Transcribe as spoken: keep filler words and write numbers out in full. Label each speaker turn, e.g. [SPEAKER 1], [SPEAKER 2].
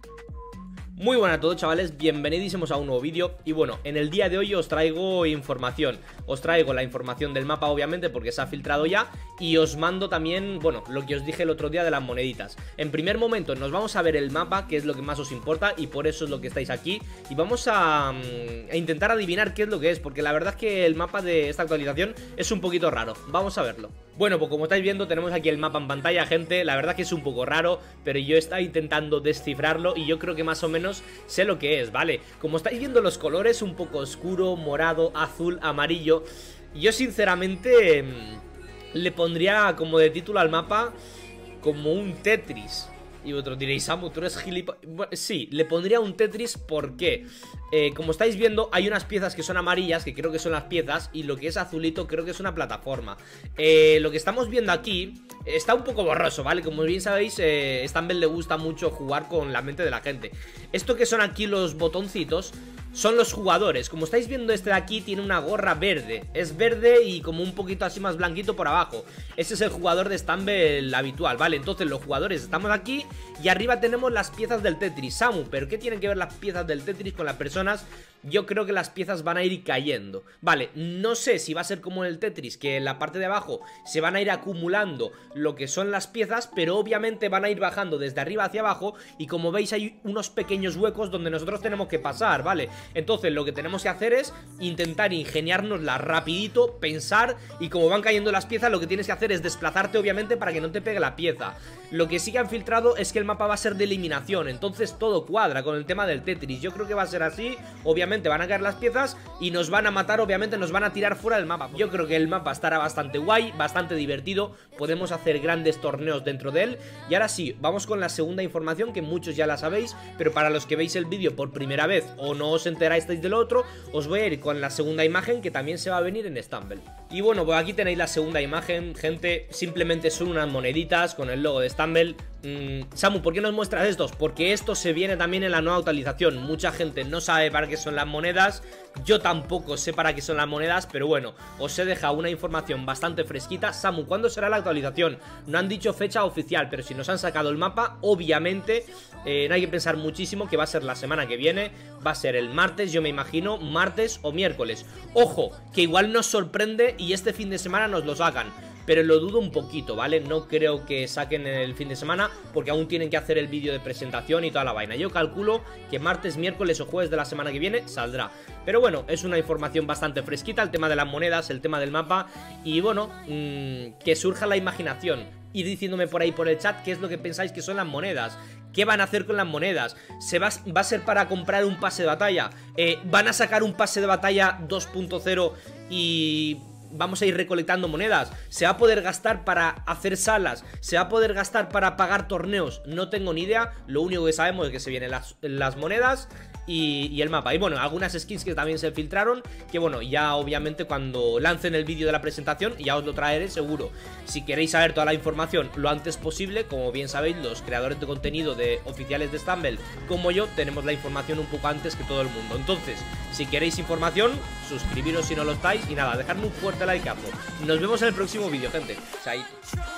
[SPEAKER 1] Muy buenas a todos, chavales, bienvenidísimos a un nuevo vídeo. Y bueno, en el día de hoy os traigo información. Os traigo la información del mapa, obviamente, porque se ha filtrado ya. Y os mando también, bueno, lo que os dije el otro día de las moneditas. En primer momento nos vamos a ver el mapa, que es lo que más os importa, y por eso es lo que estáis aquí. Y vamos a, a intentar adivinar qué es lo que es, porque la verdad es que el mapa de esta actualización es un poquito raro. Vamos a verlo. Bueno, pues como estáis viendo tenemos aquí el mapa en pantalla, gente. La verdad que es un poco raro, pero yo estaba intentando descifrarlo y yo creo que más o menos sé lo que es, ¿vale? Como estáis viendo los colores, un poco oscuro, morado, azul, amarillo. Yo sinceramente le pondría como de título al mapa como un Tetris. Y vosotros diréis, Samu, tú eres gilipollas. Bueno, sí, le pondría un Tetris porque, eh, como estáis viendo, hay unas piezas que son amarillas, que creo que son las piezas, y lo que es azulito creo que es una plataforma. eh, Lo que estamos viendo aquí está un poco borroso, ¿vale? Como bien sabéis, eh, Stumble le gusta mucho jugar con la mente de la gente. Esto que son aquí los botoncitos son los jugadores. Como estáis viendo, este de aquí tiene una gorra verde. Es verde y como un poquito así más blanquito por abajo. Ese es el jugador de Stumble habitual, ¿vale? Entonces los jugadores estamos aquí y arriba tenemos las piezas del Tetris. Samu, ¿pero qué tienen que ver las piezas del Tetris con las personas? Yo creo que las piezas van a ir cayendo. Vale, no sé si va a ser como en el Tetris, que en la parte de abajo se van a ir acumulando lo que son las piezas, pero obviamente van a ir bajando desde arriba hacia abajo. Y como veis hay unos pequeños huecos donde nosotros tenemos que pasar, ¿vale? Entonces lo que tenemos que hacer es intentar ingeniárnosla rapidito, pensar, y como van cayendo las piezas lo que tienes que hacer es desplazarte obviamente para que no te pegue la pieza. Lo que sí que han filtrado es que el mapa va a ser de eliminación, entonces todo cuadra con el tema del Tetris. Yo creo que va a ser así, obviamente van a caer las piezas y nos van a matar, obviamente nos van a tirar fuera del mapa. Yo creo que el mapa estará bastante guay, bastante divertido, podemos hacer grandes torneos dentro de él. Y ahora sí, vamos con la segunda información, que muchos ya la sabéis, pero para los que veis el vídeo por primera vez o no os enteráis de lo otro, os voy a ir con la segunda imagen, que también se va a venir en Stumble. Y bueno, pues aquí tenéis la segunda imagen, gente. Simplemente son unas moneditas con el logo de Stumble. mm, Samu, ¿por qué nos muestras estos? Porque esto se viene también en la nueva actualización. Mucha gente no sabe para qué son las monedas, yo tampoco sé para qué son las monedas, pero bueno, os he dejado una información bastante fresquita. Samu, ¿cuándo será la actualización? No han dicho fecha oficial, pero si nos han sacado el mapa, obviamente eh, no hay que pensar muchísimo que va a ser la semana que viene. Va a ser el martes, yo me imagino, martes o miércoles. Ojo, que igual nos sorprende y este fin de semana nos lo sacan, pero lo dudo un poquito, ¿vale? No creo que saquen el fin de semana porque aún tienen que hacer el vídeo de presentación y toda la vaina. Yo calculo que martes, miércoles o jueves de la semana que viene saldrá. Pero bueno, es una información bastante fresquita, el tema de las monedas, el tema del mapa. Y bueno, mmm, que surja la imaginación. Ir diciéndome por ahí por el chat qué es lo que pensáis que son las monedas. ¿Qué van a hacer con las monedas? ¿Se va, va a ser para comprar un pase de batalla? Eh, ¿Van a sacar un pase de batalla dos punto cero y vamos a ir recolectando monedas? ¿Se va a poder gastar para hacer salas? ¿Se va a poder gastar para pagar torneos? No tengo ni idea. Lo único que sabemos es que se vienen las, las monedas y, y el mapa. Y bueno, algunas skins que también se filtraron, que bueno, ya obviamente cuando lancen el vídeo de la presentación ya os lo traeré seguro. Si queréis saber toda la información lo antes posible, como bien sabéis, los creadores de contenido de oficiales de Stumble como yo tenemos la información un poco antes que todo el mundo. Entonces, si queréis información, suscribiros si no lo estáis. Y nada, dejadme un fuerte likeazo. Nos vemos en el próximo vídeo, gente. Chao.